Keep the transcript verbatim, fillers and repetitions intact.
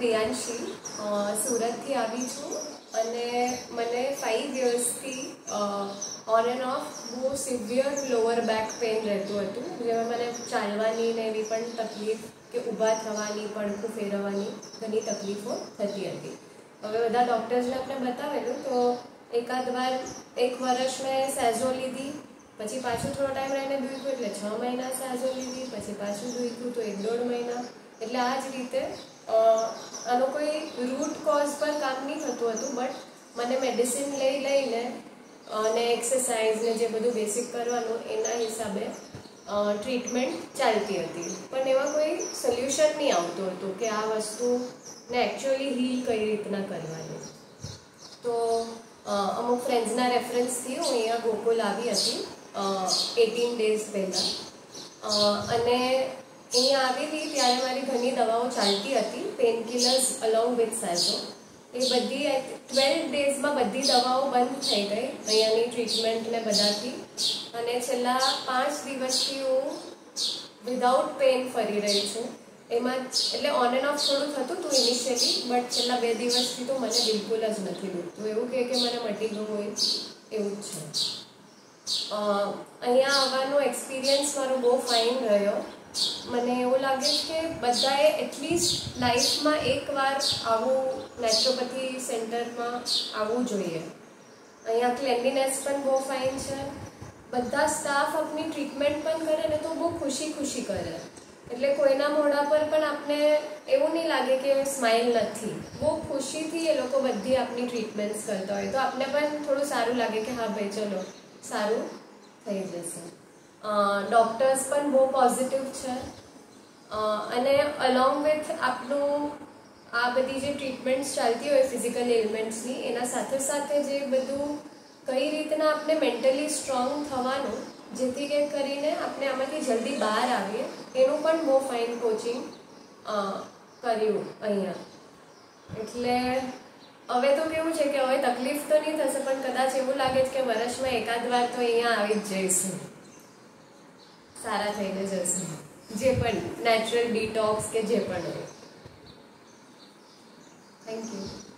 પ્રિયાંશી, સુરતથી આવી છું અને મને ફાઇવ યર્સથી ઓન એન્ડ ઓફ બહુ સિવિયર લોઅર બેક પેઇન રહેતું હતું, જેમાં મને ચાલવાની ને એવી પણ તકલીફ કે ઊભા થવાની, પડખું ફેરવવાની ઘણી તકલીફો થતી હતી. હવે બધા ડૉક્ટર્સને આપણે બતાવેલું તો એકાદ વાર એક વર્ષ મેં સેઝો લીધી, પછી પાછું થોડો ટાઈમ રહીને દુખ્યું એટલે છ મહિના સેઝો લીધી, પછી પાછું દુખ્યું તો એક દોઢ મહિના. એટલે આ જ રીતે આનો કોઈ રૂટ કોઝ પર કામ નહીં થતું હતું, બટ મને મેડિસિન લઈ લઈને અને એક્સરસાઇઝ ને જે બધું બેસિક કરવાનું એના હિસાબે ટ્રીટમેન્ટ ચાલતી હતી. પણ એમાં કોઈ સોલ્યુશન નહીં આવતું હતું કે આ વસ્તુને એકચ્યુઅલી હીલ કઈ રીતના કરવાની. તો અમુક ફ્રેન્ડ્સના રેફરન્સથી હું અહીંયા ગોકુલ આવી હતી એટીન ડેઝ પહેલાં, અને અહીંયા આવેલી ત્યારે મારી ઘણી દવાઓ ચાલતી હતી, પેઇન કિલર્સ અલોંગ વિથ સેઝો. એ બધી ટ્વેલ્વ ડેઝમાં બધી દવાઓ બંધ થઈ ગઈ અહીંયાની ટ્રીટમેન્ટ ને બધાથી, અને છેલ્લા પાંચ દિવસથી હું વિધાઉટ પેઇન ફરી રહી છું. એમાં એટલે ઓન એન્ડ ઓફ થોડું થતું હતું ઇનિશિયલી, બટ છેલ્લા બે દિવસથી તો મને બિલકુલ જ નથી દુખતું. એવું કહે કે મને મટી ગયું હોય એવું જ છે. અહીંયા આવવાનો એક્સપિરિયન્સ મારો બહુ ફાઇન રહ્યો. મને એવું લાગે છે કે બધાએ એટલીસ્ટ લાઈફમાં એકવાર આવું નેચરોપેથી સેન્ટરમાં આવવું જોઈએ. અહીંયા ક્લેનલીનેસ પણ બહુ ફાઇન છે, બધા સ્ટાફ આપની ટ્રીટમેન્ટ પણ કરે ને તો બહુ ખુશી ખુશી કરે, એટલે કોઈના મોઢા પર પણ આપને એવું નહીં લાગે કે સ્માઇલ નથી. બહુ ખુશીથી એ લોકો બધી આપની ટ્રીટમેન્ટ્સ કરતા હોય તો આપને પણ થોડું સારું લાગે કે હા ભાઈ ચલો સારું થઈ જશે. ડૉક્ટર્સ પણ બહુ પોઝિટિવ છે, અને અલોંગ વિથ આપનું આ બધી જે ટ્રીટમેન્ટ્સ ચાલતી હોય ફિઝિકલ એલિમેન્ટ્સની, એના સાથે સાથે જે બધું કઈ રીતના આપણે મેન્ટલી સ્ટ્રોંગ થવાનું જેથી કે કરીને આપણે આમાંથી જલ્દી બહાર આવીએ એનું પણ બહુ ફાઇન કોચિંગ કર્યું અહીંયા. એટલે હવે તો કેવું છે કે હવે તકલીફ તો નહીં થશે, પણ કદાચ એવું લાગે છે કે વર્ષમાં એકાદ વાર તો અહીંયા આવી જ જઈશું, સારા થઈને જશે જે પણ નેચરલ ડિટોક્સ કે જે પણ હોય. Thank you.